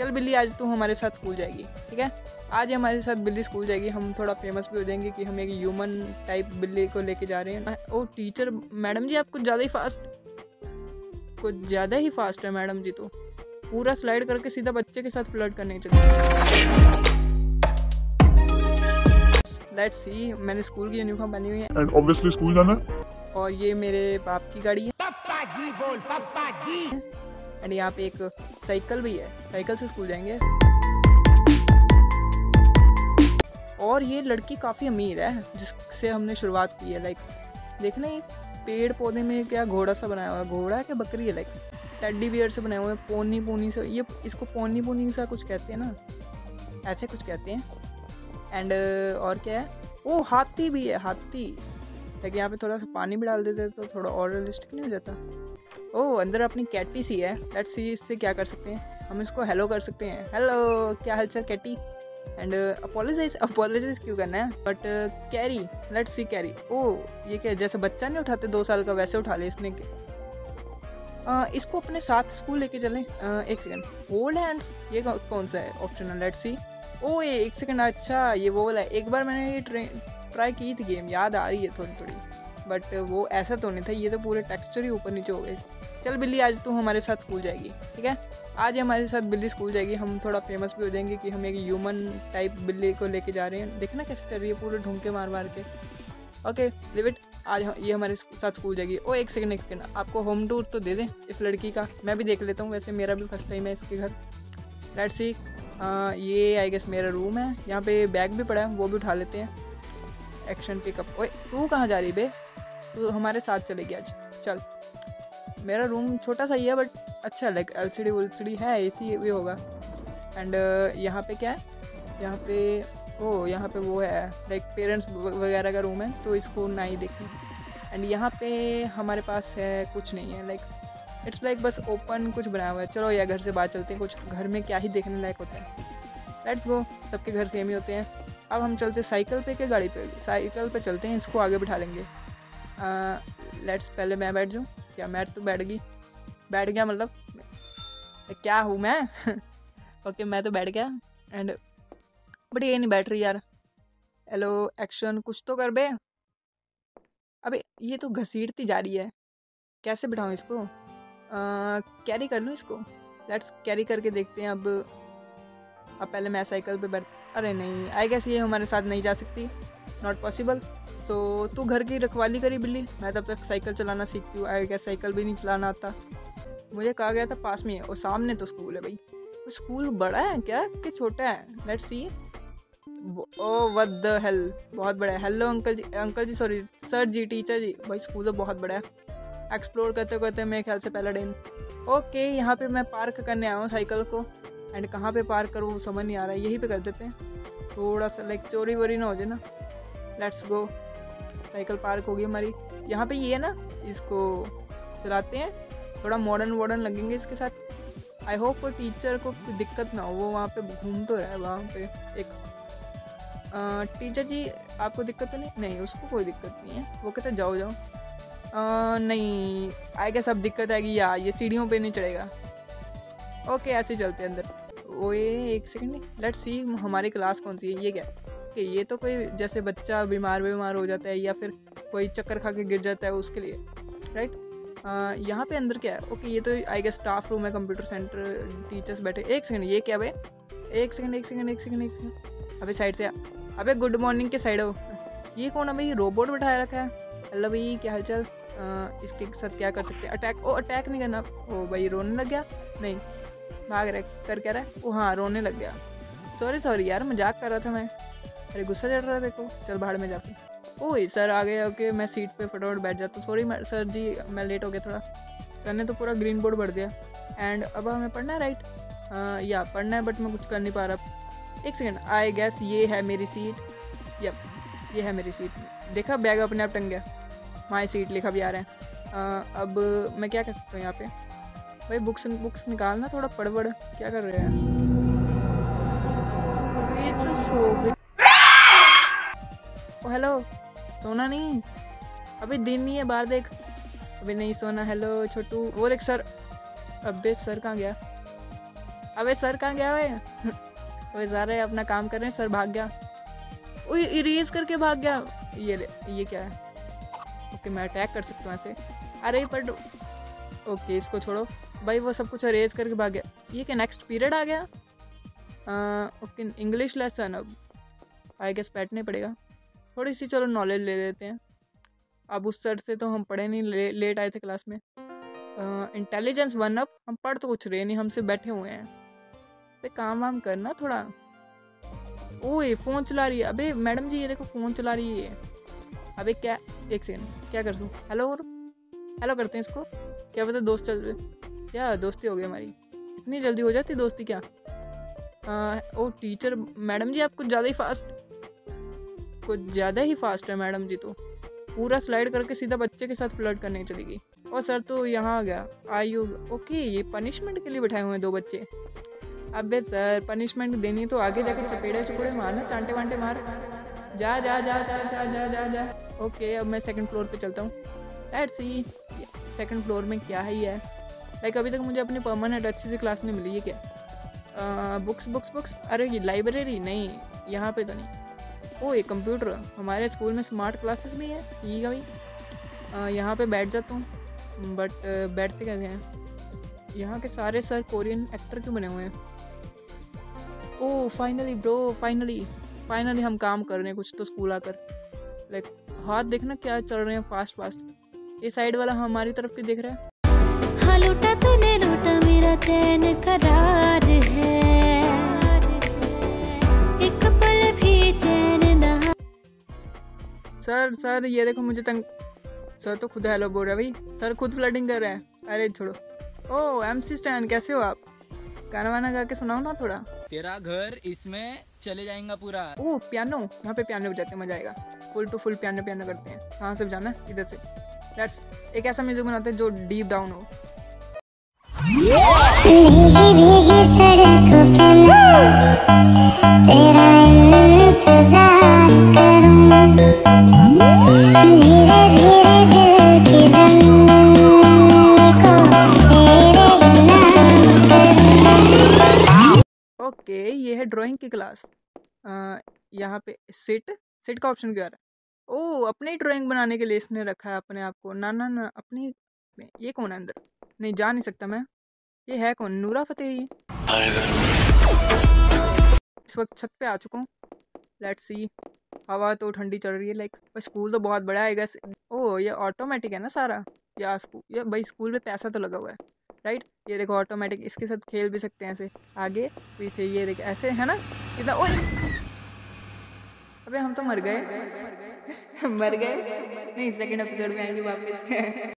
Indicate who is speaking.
Speaker 1: चल बिल्ली आज तू हमारे साथ स्कूल जाएगी, ठीक है। आज हमारे साथ बिल्ली स्कूल जाएगी, हम थोड़ा फेमस भी हो जाएंगे कि हम एक ह्यूमन टाइप बिल्ली को लेके जा रहे हैं। ओ टीचर मैडम जी आप कुछ ज़्यादा ही फास्ट है मैडम जी, तो पूरा स्लाइड करके सीधा बच्चे के साथ फ्लर्ट करने चले। लेट्स सी, मैंने स्कूल की यूनिफॉर्म पहनी हुई है
Speaker 2: एंड ऑब्वियसली स्कूल जाना है।
Speaker 1: और ये मेरे बाप की गाड़ी है
Speaker 3: पप्पा जी बोल पप्पा जी।
Speaker 1: एंड यहाँ पे एक साइकिल भी है, साइकिल से स्कूल जाएंगे। और ये लड़की काफ़ी अमीर है जिससे हमने शुरुआत की है। लाइक देखना ये पेड़ पौधे में क्या घोड़ा सा बनाया हुआ है, घोड़ा है क्या बकरी है, लाइक टेडी बियर से बनाए हुए हैं, पोनी पोनी से, ये इसको पोनी पोनी सा कुछ कहते हैं ना, ऐसे कुछ कहते हैं। एंड और क्या है, ओ हाथी भी है, हाथी। लेकिन यहाँ पे थोड़ा सा पानी भी डाल देते तो थोड़ा और रियलिस्टिक नहीं हो जाता। ओ अंदर अपनी कैटी सी है, लेट्स सी इससे क्या कर सकते हैं, हम इसको हेलो कर सकते हैं। हेलो क्या हाल चाल कैटी। एंड अपोलोजाइज क्यों करना है, but Carry, let's see Carry. ओ ये क्या, जैसे बच्चा नहीं उठाते 2 साल का वैसे उठा ले इसने। इसको अपने साथ स्कूल लेके चलें। एक सेकंड, होल्ड हैंड्स ये कौन सा है ऑप्शनल, लेट्स सी। ओ ये एक सेकंड, अच्छा ये वो वाला है। एक बार मैंने ये ट्राई की थी गेम, याद आ रही है थोड़ी थोड़ी, बट वो ऐसा तो नहीं था, ये तो पूरे टेक्सचर ही ऊपर नीचे हो गए। चल बिल्ली आज तू हमारे साथ स्कूल जाएगी, ठीक है। आज हमारे साथ बिल्ली स्कूल जाएगी, हम थोड़ा फेमस भी हो जाएंगे कि हम एक ह्यूमन टाइप बिल्ली को लेके जा रहे हैं। देखना कैसे चल रही है, पूरे ढूंढके मार मार के। ओके लिव इट, आज ये हमारे साथ स्कूल जाएगी। ओ एक सेकंड, आपको होम टूर तो दे दें इस लड़की का, मैं भी देख लेता हूँ, वैसे मेरा भी फर्स्ट टाइम है इसके घर। लेट्स सी, ये आई गेस मेरा रूम है, यहाँ पे बैग भी पड़ा है, वो भी उठा लेते हैं। Action pickup. ओए तू कहाँ जा रही बे, तू हमारे साथ चलेगी आज, चल। मेरा रूम छोटा सा ही है बट अच्छा, लाइक LCD वुलसीडी है, AC भी होगा। एंड यहाँ पे क्या है, यहाँ पे यहाँ पे वो है लाइक पेरेंट्स वगैरह का रूम है, तो इसको ना ही देखें। एंड यहाँ पे हमारे पास है कुछ नहीं है, लाइक इट्स लाइक बस ओपन कुछ बनाया हुआ है। चलो या घर से बाहर चलते हैं, कुछ घर में क्या ही देखने लायक होता है। लेट्स गो, सबके घर सेम ही होते हैं। अब हम चलते साइकिल पे क्या गाड़ी पे, साइकिल पे चलते हैं, इसको आगे बिठा लेंगे। लेट्स पहले मैं बैठ जाऊँ क्या, मैं तो बैठ गया मतलब क्या हूँ मैं ओके मैं तो बैठ गया। एंड बट ये नहीं बैठ रही यार। हेलो एक्शन, कुछ तो कर बे। अबे ये तो घसीटती जा रही है, कैसे बिठाऊँ इसको। कैरी कर लूँ इसको, लेट्स कैरी करके देखते हैं। अब पहले मैं साइकिल पे बैठ, अरे नहीं आई गेस ये हमारे साथ नहीं जा सकती, नॉट पॉसिबल। तो तू घर की रखवाली करी बिल्ली, मैं तब तक साइकिल चलाना सीखती हूँ। आई गेस साइकिल भी नहीं चलाना आता। मुझे कहा गया था पास में है, और सामने तो स्कूल है भाई। तो स्कूल बड़ा है क्या कि छोटा है, let's see. Oh what the hell, बहुत बड़ा है। Hello uncle ji sorry sir ji, teacher ji. भाई स्कूल तो बहुत बड़ा है। एक्सप्लोर करते करते मेरे ख्याल से पहला दिन। ओके यहाँ पे मैं पार्क करने आया हूँ साइकिल को। एंड कहाँ पे पार्क करूँ समझ नहीं आ रहा है, यहीं पे कर देते हैं, थोड़ा सा लाइक चोरी वोरी ना हो जाए ना। लेट्स गो, साइकिल पार्क होगी हमारी। यहाँ पे ये है ना, इसको चलाते हैं, थोड़ा मॉडर्न लगेंगे इसके साथ। आई होप कोई टीचर को कोई दिक्कत ना हो, वो वहाँ पे घूम तो रहा है वहाँ पे एक। टीचर जी आपको दिक्कत तो नहीं, उसको कोई दिक्कत नहीं है, वो कहते जाओ जाओ। नहीं आई गेस अब दिक्कत आएगी, या ये सीढ़ियों पे नहीं चढ़ेगा। ओके ऐसे चलते हैं अंदर। वो ये एक सेकंड, लेट्स सी हमारी क्लास कौन सी है। ये क्या कि ये तो कोई जैसे बच्चा बीमार हो जाता है या फिर कोई चक्कर खा के गिर जाता है उसके लिए, राइट। यहाँ पे अंदर क्या है, ओके ये तो आई गेस स्टाफ रूम है, कंप्यूटर सेंटर, टीचर्स बैठे। एक सेकंड ये क्या भाई, एक सेकंड अबे साइड से अबे गुड मॉर्निंग के साइड हो। ये कौन है भाई, रोबोट बिठाया रखा है। हेलो भाई क्या हाल चाल। इसके साथ क्या कर सकते हैं, अटैक। ओ अटैक नहीं करना। ओ भाई रोने लग गया, नहीं भाग रहा कर क्या रहा है, ओ हाँ रोने लग गया। सॉरी यार मजाक कर रहा था मैं, अरे गुस्सा चढ़ रहा है देखो, चल बाहर में जाके। ओह सर आ गए, ओके मैं सीट पे फटाफट बैठ जाता। सॉरी सर जी मैं लेट हो गया थोड़ा। सर ने तो पूरा ग्रीन बोर्ड भर दिया। एंड अब हमें पढ़ना है, राइट। या पढ़ना है बट मैं कुछ कर नहीं पा रहा। एक सेकंड, आई गेस ये है मेरी सीट। यप ये है मेरी सीट। देखा बैग अपने आप टंग गया, माई सीट लिखा भी आ रहा है। अब मैं क्या कर सकता हूँ यहाँ पे, भाई बुक्स निकालना, थोड़ा पढ़ क्या कर रहे हैं। ये तो सो गई। ओ हेलो, सोना नहीं, अभी दिन नहीं है, बाहर देख, अभी नहीं सोना। हेलो छोटू, वो देख सर। अबे सर कहाँ गया, अबे सर कहाँ गया हुआ है? वो सारे अपना काम कर रहे हैं, सर भाग गया। ओए इरेज करके भाग गया। ये क्या है? ओके मैं अटैक कर सकता हूँ ऐसे। अरे पर ओके इसको छोड़ो भाई, वो सब कुछ इरेज करके भाग गया। ये क्या नेक्स्ट पीरियड आ गया? Okay English lesson. अब आई गेस बैठने पड़ेगा थोड़ी सी, चलो नॉलेज ले लेते हैं। अब उस सर से तो हम पढ़े नहीं, लेट आए थे क्लास में। इंटेलिजेंस 1 अप, हम पढ़ तो कुछ रहे नहीं, हमसे बैठे हुए हैं। पे काम वाम करना थोड़ा। ओए फ़ोन चला रही है। अबे मैडम जी ये देखो फ़ोन चला रही है। अबे क्या, एक सेकंड क्या कर दूँ? हेलो हेलो करते हैं इसको, क्या पता दोस्त चल रहे। क्या दोस्ती हो गई हमारी? इतनी जल्दी हो जाती दोस्ती क्या? ओ टीचर मैडम जी आप कुछ ज़्यादा ही फास्ट है मैडम जी। तो पूरा स्लाइड करके सीधा बच्चे के साथ फ्लर्ट करने चली गई। और सर तो यहाँ आ गया। आयु ओके ये पनिशमेंट के लिए बिठाए हुए हैं 2 बच्चे। अबे सर पनिशमेंट देनी तो आगे जाके चपेड़े चुपेड़े मारना, चांटे वांटे मार। जा जा जा जा जा जा जा जा। ओके अब मैं सेकंड फ्लोर पे चलता हूँ। लेट्स सी सेकंड फ्लोर में क्या है। ये लाइक अभी तक मुझे अपनी परमानेंट अच्छी सी क्लास नहीं मिली है क्या? बुक्स। अरे ये लाइब्रेरी नहीं, यहाँ पे तो नहीं। ओ ये कंप्यूटर, हमारे स्कूल में स्मार्ट क्लासेस भी है। ठीक है भाई यहाँ पे बैठ जाता हूँ। बट बैठते कैसे हैं? यहाँ के सारे सर कोरियन एक्टर क्यों बने हुए हैं? ओह फाइनली ब्रो, फाइनली हम काम कर रहे हैं कुछ तो स्कूल आकर। लाइक हाथ देखना क्या चल रहे हैं फास्ट। ये साइड वाला हमारी तरफ क्यों देख रहा है?
Speaker 2: हाँ लूटा तूने लूटा मेरा चैन करार है, एक पल भी चैन ना।
Speaker 1: सर ये देखो मुझे तंग। सर तो खुद हेलो बोल रहा है भाई, सर खुद फ्लर्टिंग कर रहा है। अरे छोड़ो। ओह MC स्टैन कैसे हो आप? गाना वाना गा के सुनाओ ना थोड़ा।
Speaker 4: तेरा घर इसमें चले जाएगा पूरा।
Speaker 1: ओह पियानो, यहाँ पे पियानो बजाते हैं, मजा आएगा। फुल टू फुल पियानो करते हैं। कहाँ से बजाना है? इधर से। लेट्स एक ऐसा म्यूजिक बनाते हैं जो डीप डाउन हो।
Speaker 5: भीगी सड़कों पे मैं तेरा इंतजार करूं, धीरे धीरे दिल की ज़मीं को तेरे नाम करूं।
Speaker 1: ओके ये है ड्राइंग की क्लास। यहाँ पे सिट का ऑप्शन क्यों आ रहा है? ओह अपने ही ड्राइंग बनाने के लिए इसने रखा है अपने आप को। ना अपनी। ये कौन है अंदर? नहीं जा नहीं सकता मैं। ये है कौन? नूरा फतेही। इस वक्त छत पे आ चुका हूँ। Let's see. हवा तो ठंडी चल रही है लाइक। स्कूल तो बहुत बड़ा है गैस। ओह ये ऑटोमेटिक है ना सारा? या स्कूल ये भाई स्कूल में पैसा तो लगा हुआ है राइट। ये देखो ऑटोमेटिक, इसके साथ खेल भी सकते हैं ऐसे आगे पीछे। ये देखो ऐसे है ना इधर। ओए अबे हम तो मर गए। नहीं सेकंड एपिसोड में आएंगे वापस।